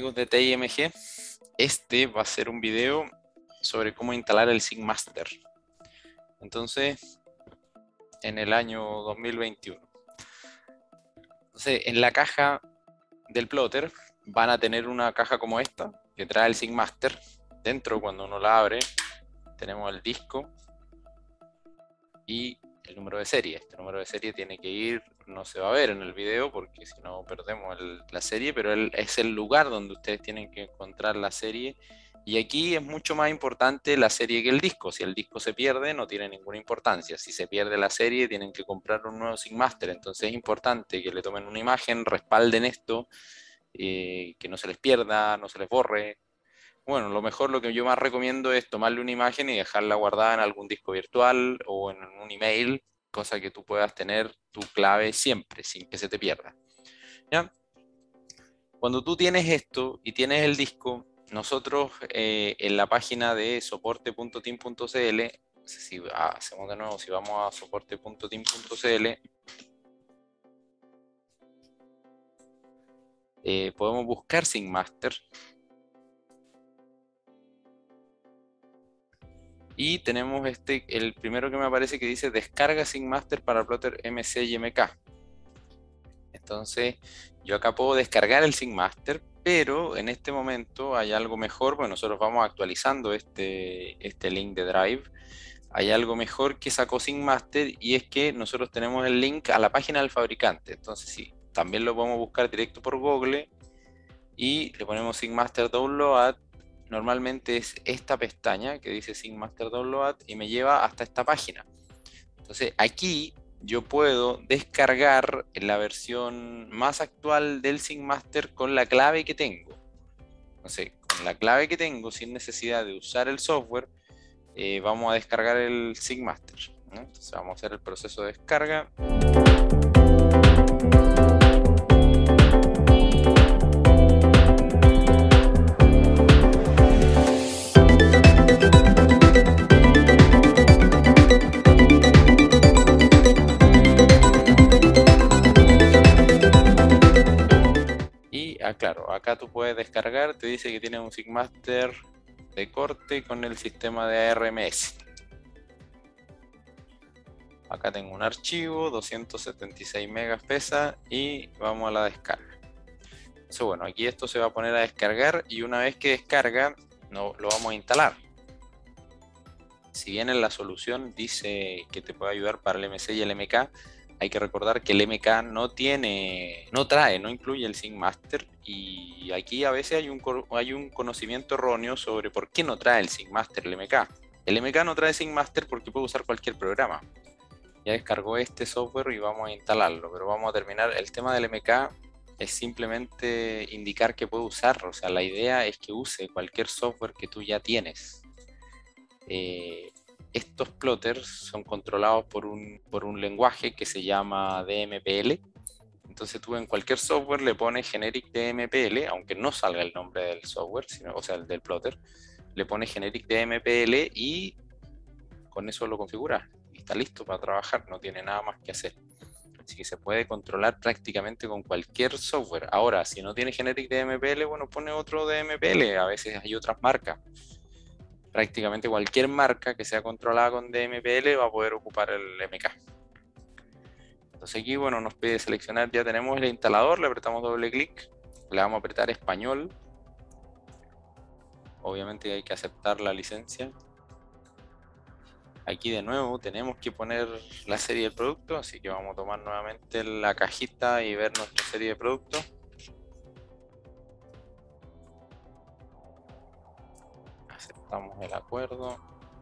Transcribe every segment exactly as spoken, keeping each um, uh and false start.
amigos de T I M G, este va a ser un video sobre cómo instalar el Sync Master. Entonces, en el año dos mil veintiuno. Entonces, en la caja del plotter van a tener una caja como esta, que trae el Sync Master. Dentro, cuando uno la abre, tenemos el disco y el número de serie. Este número de serie tiene que ir, no se va a ver en el video porque si no perdemos el, la serie, pero el, es el lugar donde ustedes tienen que encontrar la serie. Y aquí es mucho más importante la serie que el disco. Si el disco se pierde, no tiene ninguna importancia. Si se pierde la serie, tienen que comprar un nuevo Sync Master. Entonces es importante que le tomen una imagen, respalden esto, eh, que no se les pierda, no se les borre. Bueno, lo mejor, lo que yo más recomiendo es tomarle una imagen y dejarla guardada en algún disco virtual o en un email, cosa que tú puedas tener tu clave siempre, sin que se te pierda. ¿Ya? Cuando tú tienes esto y tienes el disco, nosotros eh, en la página de soporte punto team punto c l, si ah, hacemos de nuevo, si vamos a soporte punto team punto c l, eh, podemos buscar Sync Master. Y tenemos este, el primero que me aparece que dice descarga Sync Master para plotter M C y M K. Entonces yo acá puedo descargar el Sync Master, pero en este momento hay algo mejor. Bueno, nosotros vamos actualizando este, este link de Drive. Hay algo mejor que sacó Sync Master y es que nosotros tenemos el link a la página del fabricante. Entonces sí, también lo podemos buscar directo por Google y le ponemos Sync Master Download. Normalmente es esta pestaña que dice Sync Master Download y me lleva hasta esta página. Entonces aquí yo puedo descargar la versión más actual del Sync Master con la clave que tengo. Entonces, con la clave que tengo, sin necesidad de usar el software, eh, vamos a descargar el Sync Master, ¿no? Entonces vamos a hacer el proceso de descarga. Ah, claro, acá tú puedes descargar, te dice que tiene un Sync Master de corte con el sistema de A R M S. Acá tengo un archivo, doscientos setenta y seis megas pesa y vamos a la descarga. Entonces, bueno, aquí esto se va a poner a descargar y una vez que descarga, no, lo vamos a instalar. Si bien en la solución dice que te puede ayudar para el M C y el M K, hay que recordar que el M K no tiene, no trae, no incluye el Sync Master y aquí a veces hay un, hay un conocimiento erróneo sobre por qué no trae el Sync Master el M K. El M K no trae Sync Master porque puede usar cualquier programa. Ya descargó este software y vamos a instalarlo, pero vamos a terminar. El tema del M K es simplemente indicar que puede usarlo, o sea, la idea es que use cualquier software que tú ya tienes. Eh, Estos plotters son controlados por un, por un lenguaje que se llama D M P L. Entonces tú en cualquier software le pones generic D M P L, aunque no salga el nombre del software, sino, o sea, el del plotter, le pones generic D M P L y con eso lo configuras. Y está listo para trabajar, no tiene nada más que hacer. Así que se puede controlar prácticamente con cualquier software. Ahora, si no tiene generic D M P L, bueno, pone otro D M P L. A veces hay otras marcas. Prácticamente cualquier marca que sea controlada con D M P L va a poder ocupar el M K. Entonces aquí, bueno, nos pide seleccionar, ya tenemos el instalador, le apretamos doble clic, le vamos a apretar español. Obviamente hay que aceptar la licencia. Aquí de nuevo tenemos que poner la serie de producto, así que vamos a tomar nuevamente la cajita y ver nuestra serie de producto. Aceptamos el acuerdo.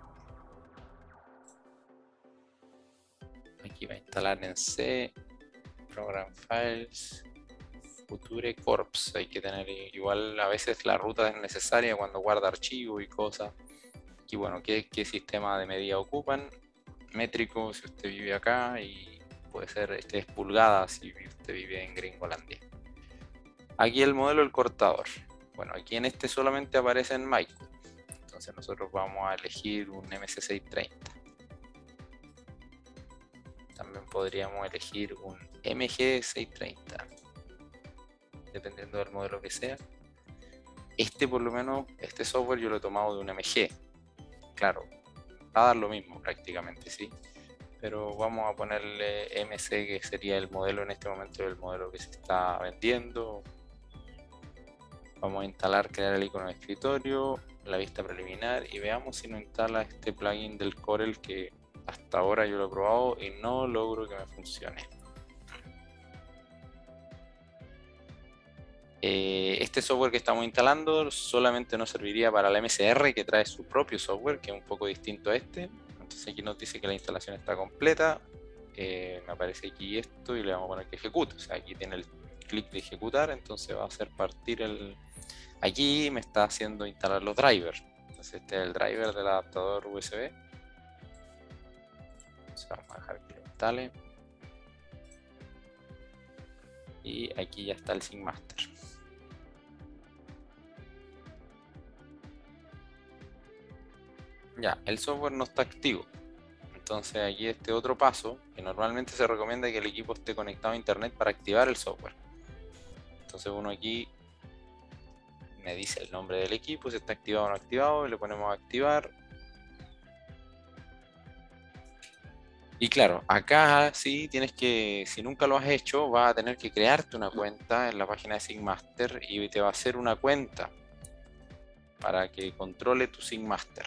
Aquí va a instalar en C, Program Files, Future Corps. Hay que tener igual, a veces la ruta es necesaria cuando guarda archivos y cosas. Aquí, bueno, ¿qué, qué sistema de medida ocupan? Métrico, si usted vive acá, y puede ser, este es pulgadas si usted vive en Gringolandia. Aquí el modelo del cortador. Bueno, aquí en este solamente aparece en Micro. Entonces nosotros vamos a elegir un M C seiscientos treinta. También podríamos elegir un M G seiscientos treinta, dependiendo del modelo que sea. este por lo menos, este software yo lo he tomado de un M G. Claro, va a dar lo mismo prácticamente, ¿sí? Pero vamos a ponerle M C, que sería el modelo en este momento, el modelo que se está vendiendo. Vamos a instalar, crear el icono de escritorio, la vista preliminar, y veamos si nos instala este plugin del Corel que hasta ahora yo lo he probado y no logro que me funcione. Eh, este software que estamos instalando solamente nos serviría para la M S R, que trae su propio software, que es un poco distinto a este. Entonces aquí nos dice que la instalación está completa. Eh, me aparece aquí esto y le vamos a poner que ejecute. O sea, aquí tiene el clic de ejecutar, entonces va a hacer partir el... Aquí me está haciendo instalar los drivers. Entonces este es el driver del adaptador U S B. Entonces vamos a dejar que lo instale. Y aquí ya está el Sync Master. Ya, el software no está activo. Entonces aquí este otro paso, que normalmente se recomienda que el equipo esté conectado a internet para activar el software. Entonces uno aquí me dice el nombre del equipo, si está activado o no activado, y le ponemos a activar. Y claro, acá sí tienes que, si nunca lo has hecho, vas a tener que crearte una cuenta en la página de Sync Master y te va a hacer una cuenta para que controle tu Sync Master.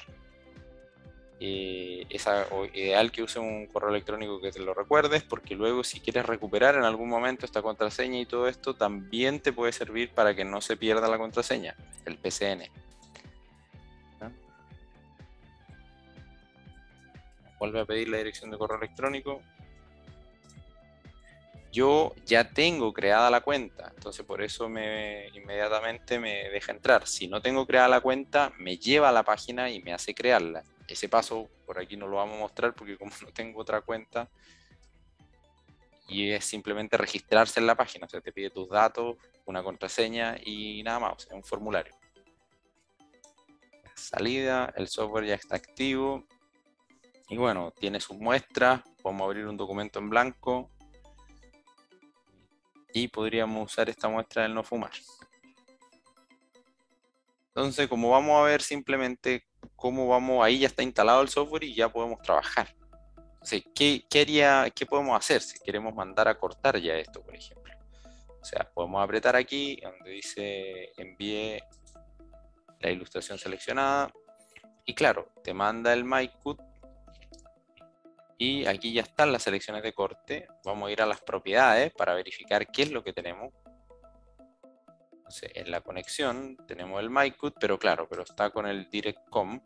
Eh, es ideal que uses un correo electrónico que te lo recuerdes, porque luego si quieres recuperar en algún momento esta contraseña y todo esto, también te puede servir para que no se pierda la contraseña, el P C N. ¿No? Vuelve a pedir la dirección de correo electrónico. Yo ya tengo creada la cuenta, entonces por eso me, inmediatamente me deja entrar. Si no tengo creada la cuenta, me lleva a la página y me hace crearla. Ese paso por aquí no lo vamos a mostrar porque como no tengo otra cuenta, y es simplemente registrarse en la página, o sea, te pide tus datos, una contraseña y nada más, o sea, un formulario. Salida, el software ya está activo y bueno, tiene sus muestras. Podemos abrir un documento en blanco y podríamos usar esta muestra del no fumar. Entonces, como vamos a ver simplemente cómo vamos, ahí ya está instalado el software y ya podemos trabajar. Entonces, ¿qué, qué, haría, ¿qué podemos hacer si queremos mandar a cortar ya esto, por ejemplo? O sea, podemos apretar aquí donde dice envíe la ilustración seleccionada y claro, te manda el MyCut y aquí ya están las selecciones de corte. Vamos a ir a las propiedades para verificar qué es lo que tenemos. Entonces, en la conexión tenemos el MyCut, pero claro, pero está con el DirectCom.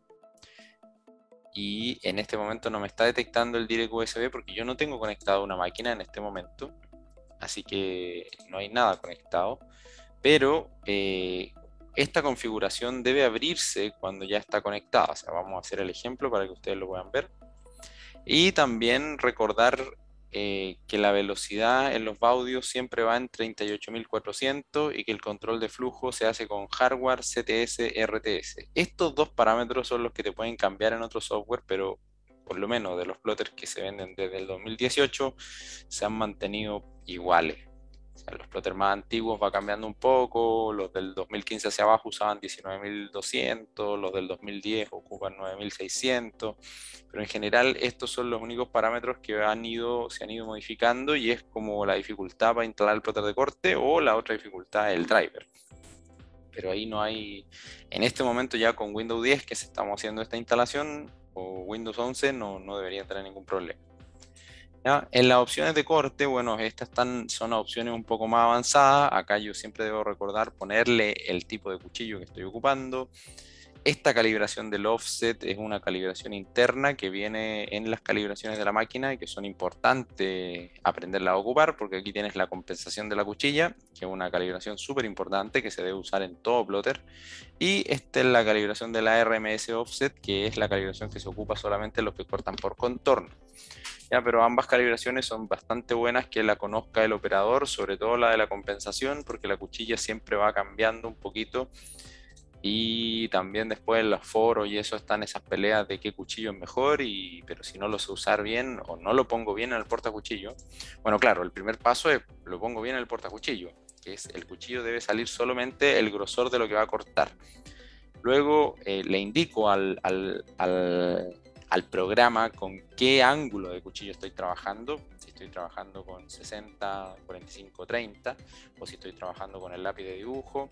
Y en este momento no me está detectando el Direct U S B porque yo no tengo conectado una máquina en este momento. Así que no hay nada conectado. Pero eh, esta configuración debe abrirse cuando ya está conectada. O sea, vamos a hacer el ejemplo para que ustedes lo puedan ver. Y también recordar eh, que la velocidad en los audios siempre va en treinta y ocho mil cuatrocientos y que el control de flujo se hace con hardware, C T S, R T S. Estos dos parámetros son los que te pueden cambiar en otro software, pero por lo menos de los plotters que se venden desde el dos mil dieciocho se han mantenido iguales. O sea, los plotters más antiguos va cambiando un poco, los del dos mil quince hacia abajo usaban diecinueve mil doscientos, los del dos mil diez ocupan nueve mil seiscientos, pero en general estos son los únicos parámetros que han ido, se han ido modificando y es como la dificultad para instalar el plotter de corte o la otra dificultad, el driver. Pero ahí no hay, en este momento ya con Windows diez que se estamos haciendo esta instalación, o Windows once no, no debería tener ningún problema. ¿Ya? En las opciones de corte, bueno, estas están, son opciones un poco más avanzadas. Acá yo siempre debo recordar ponerle el tipo de cuchillo que estoy ocupando. Esta calibración del offset es una calibración interna que viene en las calibraciones de la máquina y que son importantes aprenderla a ocupar porque aquí tienes la compensación de la cuchilla, que es una calibración súper importante que se debe usar en todo plotter. Y esta es la calibración de la R M S offset, que es la calibración que se ocupa solamente en los que cortan por contorno. Ya, pero ambas calibraciones son bastante buenas que la conozca el operador, sobre todo la de la compensación, porque la cuchilla siempre va cambiando un poquito y también después en los foros y eso están esas peleas de qué cuchillo es mejor, y, pero si no lo sé usar bien o no lo pongo bien en el portacuchillo, bueno, claro, el primer paso es lo pongo bien en el portacuchillo que es el cuchillo debe salir solamente el grosor de lo que va a cortar. Luego eh, le indico al, al, al, al programa con qué ángulo de cuchillo estoy trabajando, si estoy trabajando con sesenta, cuarenta y cinco, treinta, o si estoy trabajando con el lápiz de dibujo.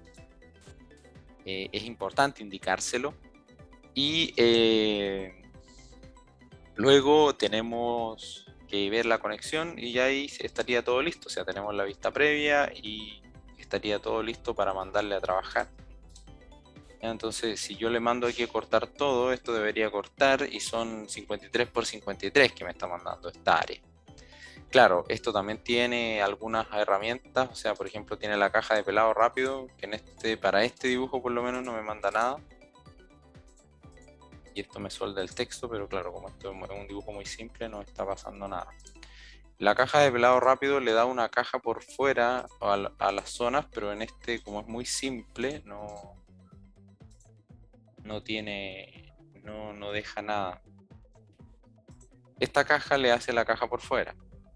Eh, es importante indicárselo. Y eh, luego tenemos que ver la conexión y ya ahí estaría todo listo. O sea, tenemos la vista previa y estaría todo listo para mandarle a trabajar. Entonces, si yo le mando aquí a cortar todo, esto debería cortar y son cincuenta y tres por cincuenta y tres que me está mandando esta área. Claro, esto también tiene algunas herramientas, o sea, por ejemplo, tiene la caja de pelado rápido, que en este, para este dibujo por lo menos no me manda nada. Y esto me suelda el texto, pero claro, como esto es un dibujo muy simple, no está pasando nada. La caja de pelado rápido le da una caja por fuera a, a las zonas, pero en este, como es muy simple, no, no tiene, no, no deja nada. Esta caja le hace la caja por fuera.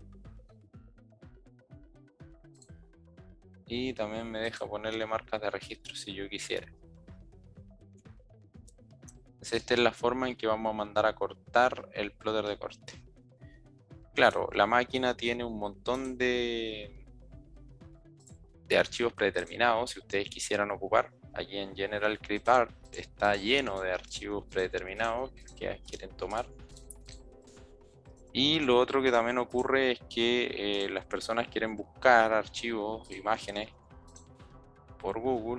Y también me deja ponerle marcas de registro si yo quisiera. Entonces esta es la forma en que vamos a mandar a cortar el plotter de corte. Claro, la máquina tiene un montón de, de archivos predeterminados si ustedes quisieran ocupar. Aquí en General Clip Art está lleno de archivos predeterminados que quieren tomar. Y lo otro que también ocurre es que eh, las personas quieren buscar archivos, imágenes por Google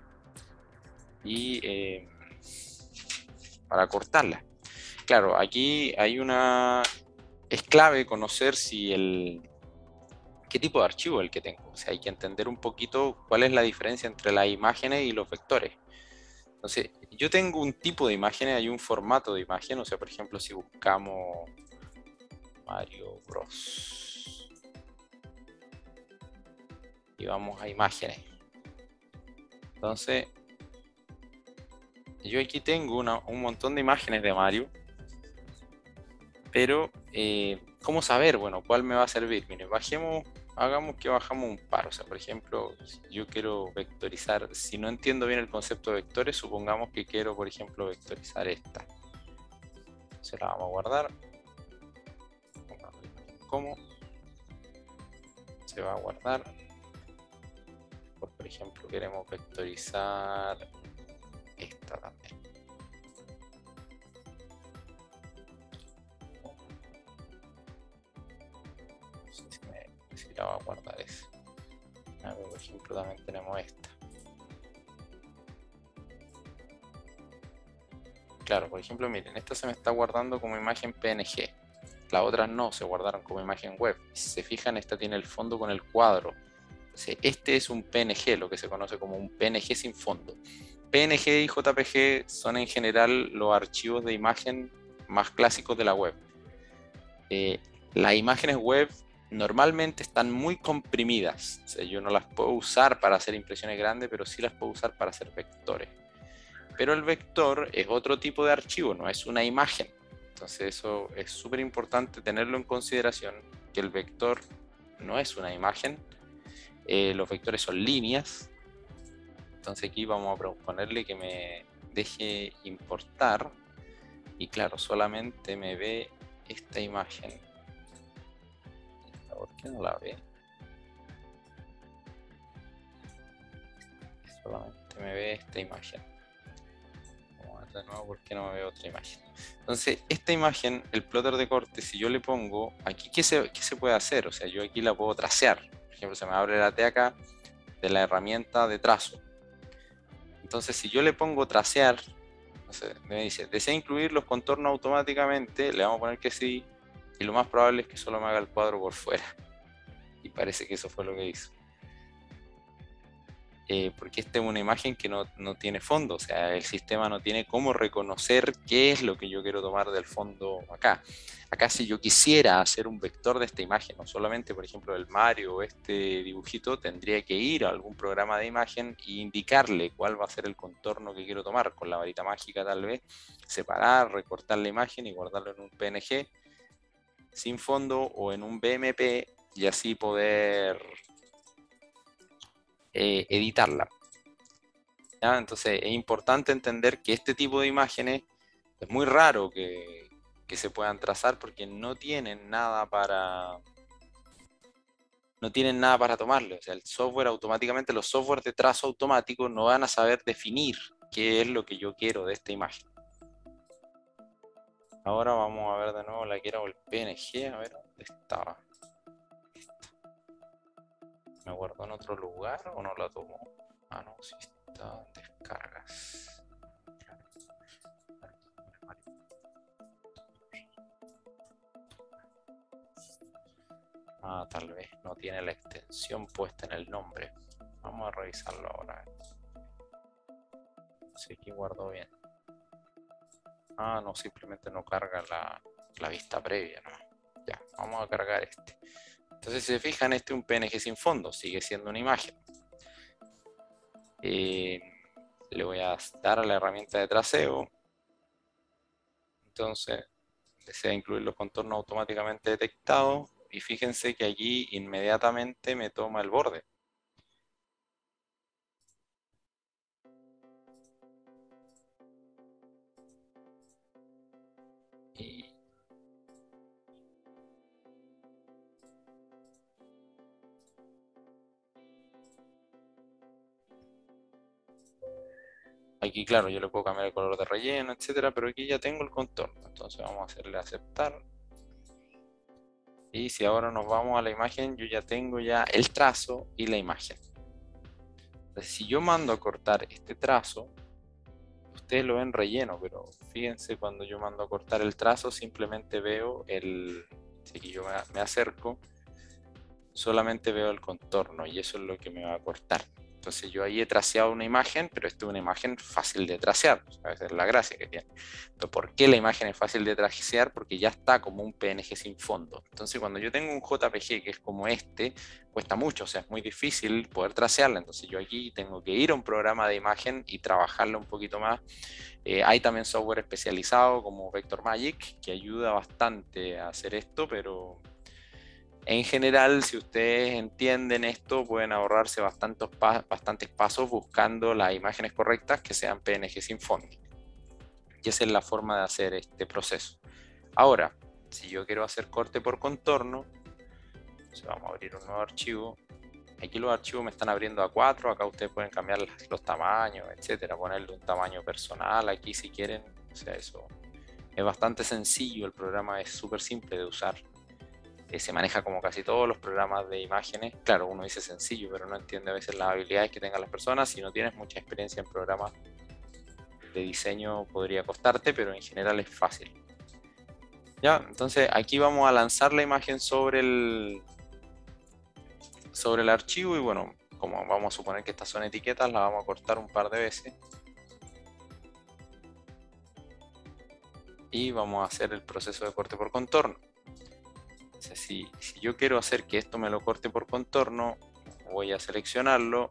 y eh, para cortarlas. Claro, aquí hay una... Es clave conocer si el... qué tipo de archivo es el que tengo. O sea, hay que entender un poquito cuál es la diferencia entre las imágenes y los vectores. Entonces, yo tengo un tipo de imágenes, hay un formato de imagen. O sea, por ejemplo, si buscamos Mario Bros. Y vamos a imágenes. Entonces, yo aquí tengo una, un montón de imágenes de Mario. Pero, eh, ¿cómo saber? Bueno, ¿cuál me va a servir? Miren, bajemos, hagamos que bajamos un par. O sea, por ejemplo, si yo quiero vectorizar, si no entiendo bien el concepto de vectores, supongamos que quiero, por ejemplo, vectorizar esta. Se la vamos a guardar. ¿Cómo? Se va a guardar. Por, por ejemplo, queremos vectorizar esta también. No sé si, me, si la va a guardar esa. Ah, por ejemplo, también tenemos esta. Claro, por ejemplo, miren, esta se me está guardando como imagen P N G. Las otras no, se guardaron como imagen web. Si se fijan, esta tiene el fondo con el cuadro. Entonces, este es un P N G, lo que se conoce como un P N G sin fondo. P N G y J P G son en general los archivos de imagen más clásicos de la web. Eh, las imágenes web normalmente están muy comprimidas. O sea, yo no las puedo usar para hacer impresiones grandes, pero sí las puedo usar para hacer vectores. Pero el vector es otro tipo de archivo, no es una imagen. Entonces eso es súper importante tenerlo en consideración, que el vector no es una imagen. Eh, los vectores son líneas. Entonces aquí vamos a ponerle que me deje importar. Y claro, solamente me ve esta imagen. ¿Por qué no la ve? Solamente me ve esta imagen. De nuevo, ¿por qué no me veo otra imagen? Entonces, esta imagen, el plotter de corte, si yo le pongo aquí, ¿qué se, qué se puede hacer? O sea, yo aquí la puedo tracear. Por ejemplo, se me abre la T acá de la herramienta de trazo. Entonces, si yo le pongo tracear, no sé, me dice, ¿desea incluir los contornos automáticamente? Le vamos a poner que sí. Y lo más probable es que solo me haga el cuadro por fuera. Y parece que eso fue lo que hizo. Eh, porque esta es una imagen que no, no tiene fondo, o sea, el sistema no tiene cómo reconocer qué es lo que yo quiero tomar del fondo acá. Acá si yo quisiera hacer un vector de esta imagen, no solamente por ejemplo el Mario o este dibujito, tendría que ir a algún programa de imagen e indicarle cuál va a ser el contorno que quiero tomar, con la varita mágica tal vez, separar, recortar la imagen y guardarlo en un P N G sin fondo o en un B M P y así poder eh, editarla. ¿Ya? Entonces es importante entender que este tipo de imágenes es muy raro que, que se puedan trazar porque no tienen nada para no tienen nada para tomarle. O sea, el software automáticamente, los softwares de trazo automático no van a saber definir qué es lo que yo quiero de esta imagen. Ahora vamos a ver de nuevo la que era el P N G, a ver dónde estaba. ¿Me guardó en otro lugar o no la tomó? Ah, no, sí está en descargas. Ah, tal vez no tiene la extensión puesta en el nombre. Vamos a revisarlo ahora. Sí que guardó bien. Ah, no, simplemente no carga la, la vista previa, ¿no? Ya, vamos a cargar este. Entonces, si se fijan, este es un P N G sin fondo, sigue siendo una imagen. Eh, le voy a dar a la herramienta de traceo. Entonces, desea incluir los contornos automáticamente detectados. Y fíjense que allí inmediatamente me toma el borde. Y aquí, claro, yo le puedo cambiar el color de relleno, etcétera, pero aquí ya tengo el contorno. Entonces vamos a hacerle aceptar. Y si ahora nos vamos a la imagen, yo ya tengo ya el trazo y la imagen. Entonces, si yo mando a cortar este trazo, ustedes lo ven relleno, pero fíjense cuando yo mando a cortar el trazo, simplemente veo el... Si yo me acerco, solamente veo el contorno y eso es lo que me va a cortar. Entonces yo ahí he traceado una imagen, pero esta es una imagen fácil de tracear. Esa es la gracia que tiene. Pero ¿por qué la imagen es fácil de tracear? Porque ya está como un P N G sin fondo. Entonces cuando yo tengo un J P G que es como este, cuesta mucho, o sea, es muy difícil poder tracearla. Entonces yo aquí tengo que ir a un programa de imagen y trabajarla un poquito más. Eh, hay también software especializado como Vector Magic que ayuda bastante a hacer esto, pero... En general, si ustedes entienden esto, pueden ahorrarse bastantes, pa bastantes pasos buscando las imágenes correctas que sean P N G sin fondo. Y esa es la forma de hacer este proceso. Ahora, si yo quiero hacer corte por contorno, entonces vamos a abrir un nuevo archivo. Aquí los archivos me están abriendo a cuatro, acá ustedes pueden cambiar los tamaños, etcétera, ponerle un tamaño personal aquí si quieren. O sea, eso es bastante sencillo, el programa es súper simple de usar. Eh, se maneja como casi todos los programas de imágenes. Claro, uno dice sencillo, pero no entiende a veces las habilidades que tengan las personas. Si no tienes mucha experiencia en programas de diseño podría costarte, pero en general es fácil. Ya, entonces aquí vamos a lanzar la imagen sobre el, sobre el archivo y bueno, como vamos a suponer que estas son etiquetas, las vamos a cortar un par de veces. Y vamos a hacer el proceso de corte por contorno. O sea, si, si yo quiero hacer que esto me lo corte por contorno, voy a seleccionarlo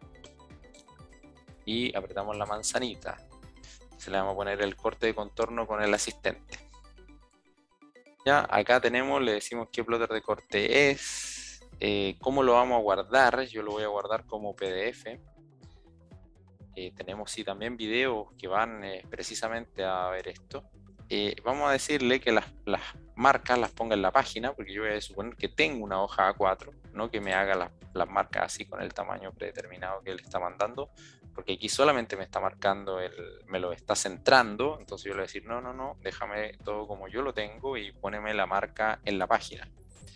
y apretamos la manzanita. Se le vamos a poner el corte de contorno con el asistente. Ya, acá tenemos, le decimos qué plotter de corte es, eh, cómo lo vamos a guardar. Yo lo voy a guardar como P D F. Eh, tenemos sí también videos que van eh, precisamente a ver esto. Eh, vamos a decirle que las, las marcas las ponga en la página, porque yo voy a suponer que tengo una hoja A cuatro, no que me haga las, las marcas así con el tamaño predeterminado que él está mandando, porque aquí solamente me está marcando, el, me lo está centrando, entonces yo le voy a decir, no, no, no, déjame todo como yo lo tengo y poneme la marca en la página.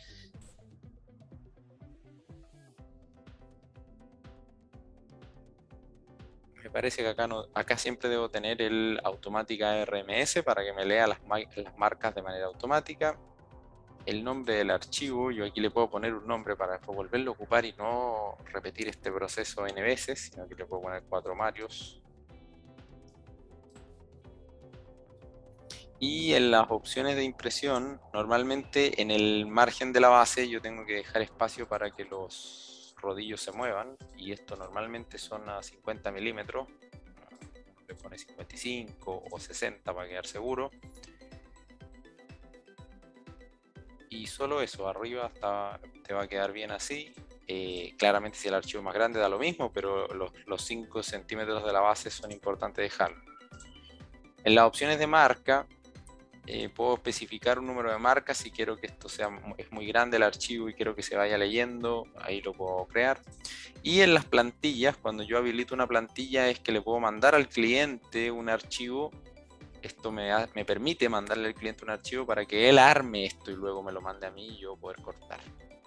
Me parece que acá, no, acá siempre debo tener el automática R M S para que me lea las, las marcas de manera automática. El nombre del archivo, yo aquí le puedo poner un nombre para después volverlo a ocupar y no repetir este proceso n veces, sino que le puedo poner cuatro Marios. Y en las opciones de impresión, normalmente en el margen de la base yo tengo que dejar espacio para que los rodillos se muevan, y esto normalmente son a cincuenta milímetros, le pone cincuenta y cinco o sesenta para quedar seguro. Y solo eso, arriba está, te va a quedar bien así. Eh, claramente si el archivo es más grande da lo mismo, pero los, los cinco centímetros de la base son importantes dejarlo. En las opciones de marca, eh, puedo especificar un número de marcas si quiero que esto sea es muy grande el archivo y quiero que se vaya leyendo, ahí lo puedo crear. Y en las plantillas, cuando yo habilito una plantilla, es que le puedo mandar al cliente un archivo. Esto me, da, me permite mandarle al cliente un archivo para que él arme esto y luego me lo mande a mí y yo poder cortar.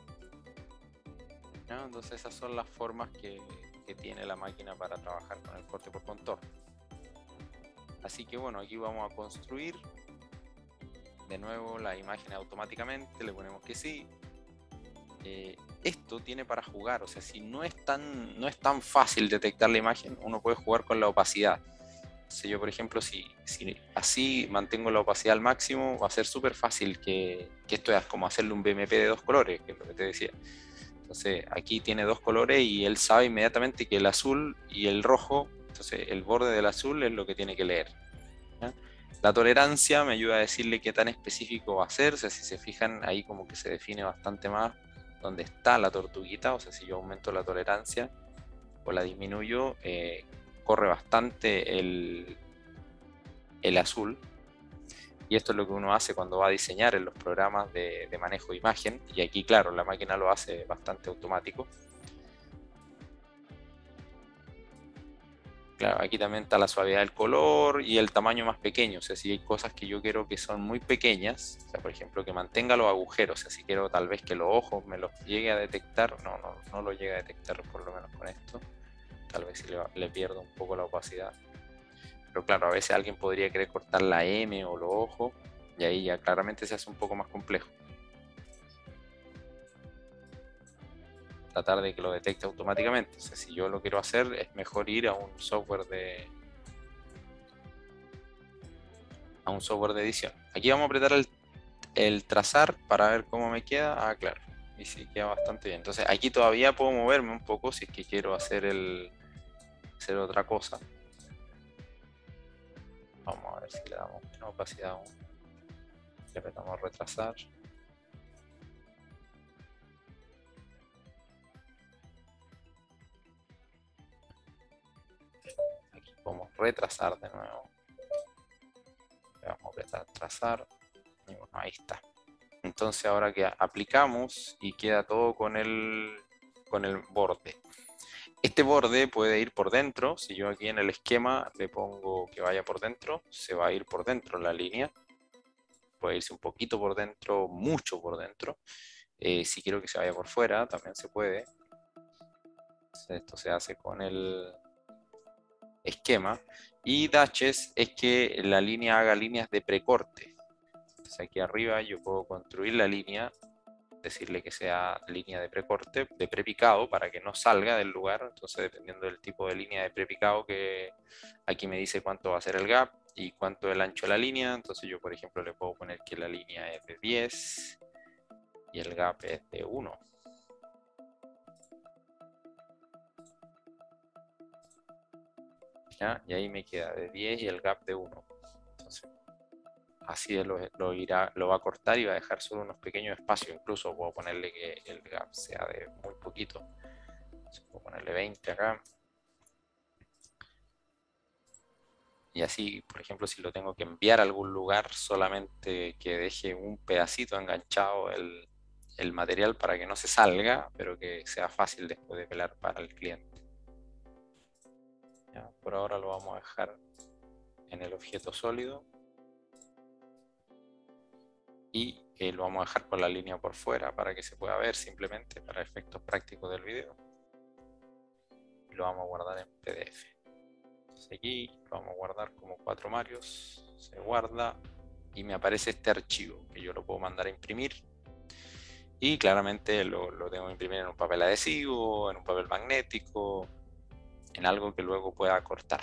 ¿No? Entonces esas son las formas que, que tiene la máquina para trabajar con el corte por contorno. Así que bueno, aquí vamos a construir de nuevo la imagen automáticamente, le ponemos que sí. Eh, esto tiene para jugar, o sea, si no es tan, no es tan fácil detectar la imagen, uno puede jugar con la opacidad. Entonces yo, por ejemplo, si, si así mantengo la opacidad al máximo, va a ser súper fácil que, que esto es como hacerle un B M P de dos colores, que es lo que te decía. Entonces aquí tiene dos colores y él sabe inmediatamente que el azul y el rojo, entonces el borde del azul es lo que tiene que leer, ¿ya? La tolerancia me ayuda a decirle qué tan específico va a ser, o sea, si se fijan ahí como que se define bastante más dónde está la tortuguita, o sea, si yo aumento la tolerancia o la disminuyo, eh, corre bastante el, el azul. Y esto es lo que uno hace cuando va a diseñar en los programas de, de manejo de imagen. Y aquí, claro, la máquina lo hace bastante automático. Claro, aquí también está la suavidad del color y el tamaño más pequeño. O sea, si hay cosas que yo quiero que son muy pequeñas, o sea, por ejemplo, que mantenga los agujeros. O sea, si quiero tal vez que los ojos me los llegue a detectar, no, no, no lo llegue a detectar por lo menos con esto. Tal vez si le, le pierdo un poco la opacidad. Pero claro, a veces alguien podría querer cortar la M o los ojos y ahí ya claramente se hace un poco más complejo. Tratar de que lo detecte automáticamente. O sea, si yo lo quiero hacer, es mejor ir a un software de a un software de edición. Aquí vamos a apretar el, el trazar para ver cómo me queda. Ah, claro. Y sí, queda bastante bien. Entonces aquí todavía puedo moverme un poco si es que quiero hacer el hacer otra cosa. Vamos a ver si le damos una opacidad aún. Le apretamos retrasar. Aquí podemos retrasar de nuevo. Le vamos a apretar trazar. Y bueno, ahí está. Entonces ahora que aplicamos y queda todo con el, con el borde. Este borde puede ir por dentro. Si yo aquí en el esquema le pongo que vaya por dentro, se va a ir por dentro la línea. Puede irse un poquito por dentro, mucho por dentro. Eh, si quiero que se vaya por fuera, también se puede. Entonces, esto se hace con el esquema. Y dashes es que la línea haga líneas de precorte. Entonces aquí arriba yo puedo construir la línea, decirle que sea línea de precorte, de prepicado, para que no salga del lugar. Entonces, dependiendo del tipo de línea de prepicado, que aquí me dice cuánto va a ser el gap y cuánto es el ancho de la línea. Entonces yo, por ejemplo, le puedo poner que la línea es de diez y el gap es de uno. ¿Ya? Y ahí me queda de diez y el gap de uno. Entonces, así lo, lo, irá, lo va a cortar y va a dejar solo unos pequeños espacios. Incluso puedo ponerle que el gap sea de muy poquito. Entonces, puedo ponerle veinte acá. Y así, por ejemplo, si lo tengo que enviar a algún lugar, solamente que deje un pedacito enganchado el, el material para que no se salga, pero que sea fácil después de pelar para el cliente. Ya, por ahora lo vamos a dejar en el objeto sólido. Y eh, lo vamos a dejar con la línea por fuera para que se pueda ver simplemente para efectos prácticos del video. Y lo vamos a guardar en P D F. Entonces aquí lo vamos a guardar como cuatro Marios. Se guarda y me aparece este archivo que yo lo puedo mandar a imprimir. Y claramente lo, lo tengo que imprimir en un papel adhesivo, en un papel magnético, en algo que luego pueda cortar.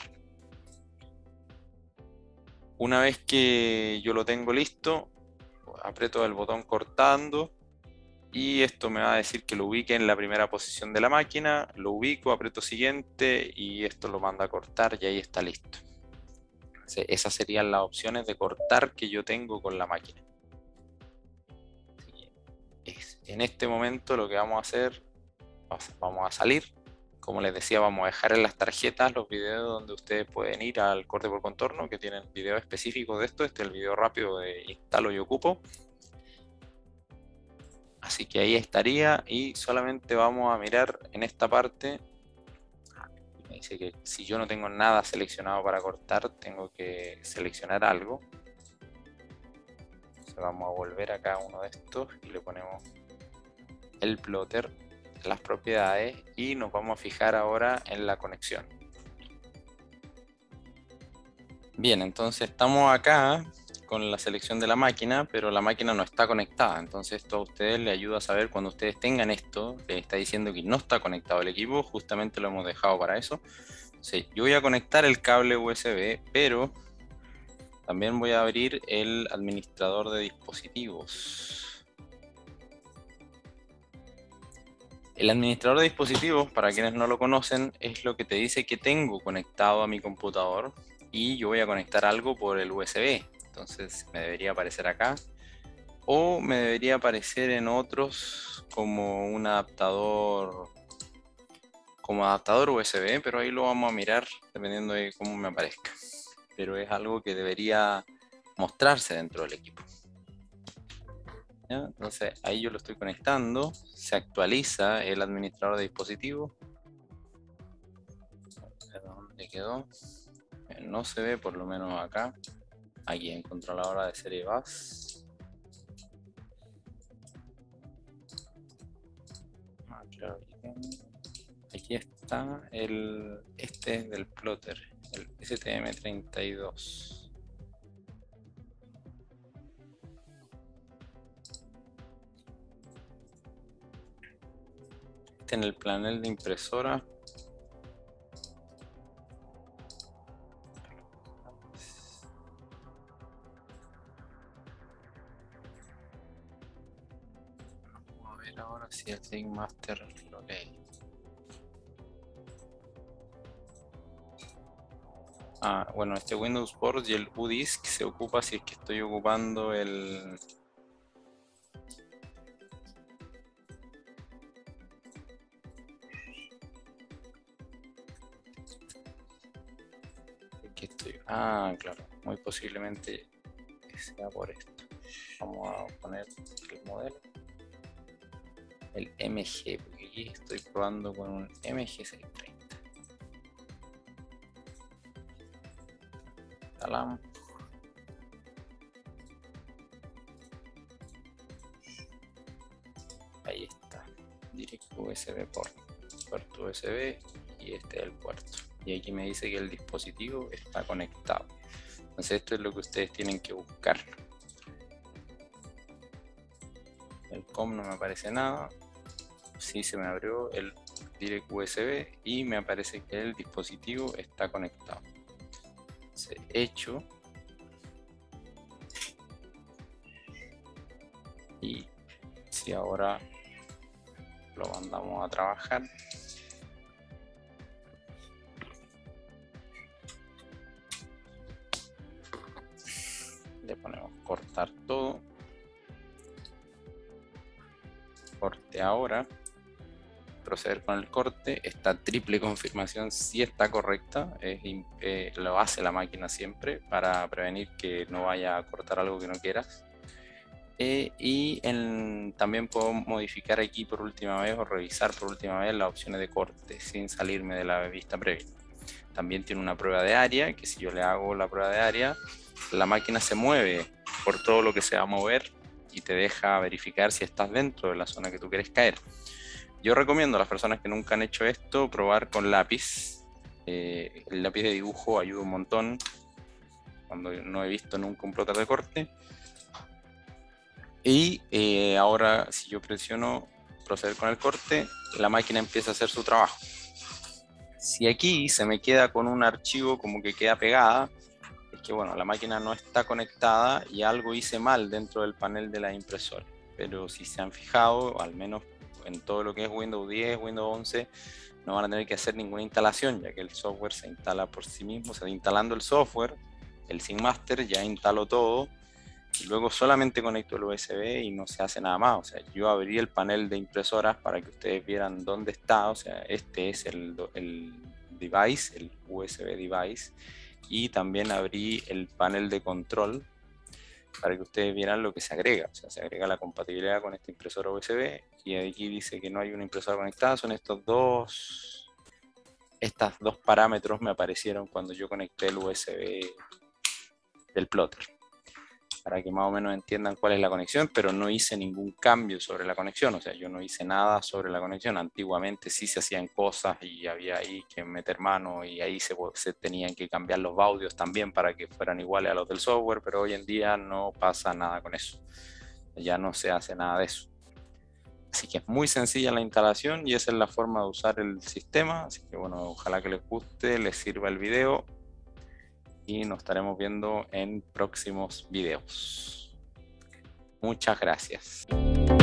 Una vez que yo lo tengo listo, aprieto el botón cortando y esto me va a decir que lo ubique en la primera posición de la máquina. Lo ubico, aprieto siguiente y esto lo manda a cortar y ahí está listo. Entonces, esas serían las opciones de cortar que yo tengo con la máquina. En este momento lo que vamos a hacer Vamos a salir. Como les decía, vamos a dejar en las tarjetas los videos donde ustedes pueden ir al corte por contorno, que tienen videos específicos de esto. Este es el video rápido de instalo y ocupo. Así que ahí estaría, y solamente vamos a mirar en esta parte. Me dice que si yo no tengo nada seleccionado para cortar, tengo que seleccionar algo. Entonces vamos a volver acá a uno de estos y le ponemos el plotter, las propiedades, y nos vamos a fijar ahora en la conexión. Bien, entonces estamos acá con la selección de la máquina, pero la máquina no está conectada. Entonces esto a ustedes les ayuda a saber cuando ustedes tengan esto, les está diciendo que no está conectado el equipo, justamente lo hemos dejado para eso. Sí, yo voy a conectar el cable U S B, pero también voy a abrir el administrador de dispositivos. El administrador de dispositivos, para quienes no lo conocen, es lo que te dice que tengo conectado a mi computador, y yo voy a conectar algo por el U S B. Entonces me debería aparecer acá, o me debería aparecer en otros como un adaptador, como adaptador U S B, pero ahí lo vamos a mirar dependiendo de cómo me aparezca. Pero es algo que debería mostrarse dentro del equipo. ¿Ya? Entonces ahí yo lo estoy conectando, se actualiza el administrador de dispositivos. ¿Dónde quedó? No se ve, por lo menos acá. Aquí en controladora de serie bus. Ah, claro, aquí está el, este es del plotter, el S T M treinta y dos. Este en el panel de impresora. Vamos a ver ahora si el Sync Master lo lee. Ah, bueno, este Windows Port y el U disk se ocupa si es que estoy ocupando el... Aquí estoy. Ah, claro, muy posiblemente sea por esto. Vamos a poner el modelo, el M G, porque aquí estoy probando con un M G seiscientos treinta. Instalamos. Ahí está, Direct U S B port, puerto U S B, y este es el puerto. Y aquí me dice que el dispositivo está conectado. Entonces esto es lo que ustedes tienen que buscar. El com no me aparece nada. Sí, se me abrió el Direct U S B y me aparece que el dispositivo está conectado. Entonces, hecho. Y si ahora lo mandamos a trabajar, le ponemos cortar todo, corte ahora, proceder con el corte. Esta triple confirmación si está correcta, es, eh, lo hace la máquina siempre para prevenir que no vaya a cortar algo que no quieras. Eh, y en, también puedo modificar aquí por última vez o revisar por última vez las opciones de corte sin salirme de la vista previa. También tiene una prueba de área, que si yo le hago la prueba de área, la máquina se mueve por todo lo que se va a mover y te deja verificar si estás dentro de la zona que tú quieres caer. Yo recomiendo a las personas que nunca han hecho esto probar con lápiz. Eh, el lápiz de dibujo ayuda un montón cuando no he visto nunca un plotter de corte. Y eh, ahora si yo presiono proceder con el corte, la máquina empieza a hacer su trabajo. Si aquí se me queda con un archivo como que queda pegada, es que bueno, la máquina no está conectada y algo hice mal dentro del panel de la impresora. Pero si se han fijado, al menos en todo lo que es Windows diez, Windows once, no van a tener que hacer ninguna instalación, ya que el software se instala por sí mismo. O sea, instalando el software, el Sync Master ya instaló todo, y luego solamente conecto el U S B y no se hace nada más. O sea, yo abrí el panel de impresoras para que ustedes vieran dónde está. O sea, este es el, el device, el U S B device, y también abrí el panel de control para que ustedes vieran lo que se agrega. O sea, se agrega la compatibilidad con esta impresora U S B, y aquí dice que no hay una impresora conectada. Son estos dos, estas dos parámetros me aparecieron cuando yo conecté el U S B del plotter, para que más o menos entiendan cuál es la conexión, pero no hice ningún cambio sobre la conexión. O sea, yo no hice nada sobre la conexión. Antiguamente sí se hacían cosas y había ahí que meter mano, y ahí se, se tenían que cambiar los baudios también para que fueran iguales a los del software, pero hoy en día no pasa nada con eso. Ya no se hace nada de eso. Así que es muy sencilla la instalación y esa es la forma de usar el sistema. Así que bueno, ojalá que les guste, les sirva el video, y nos estaremos viendo en próximos videos. Muchas gracias.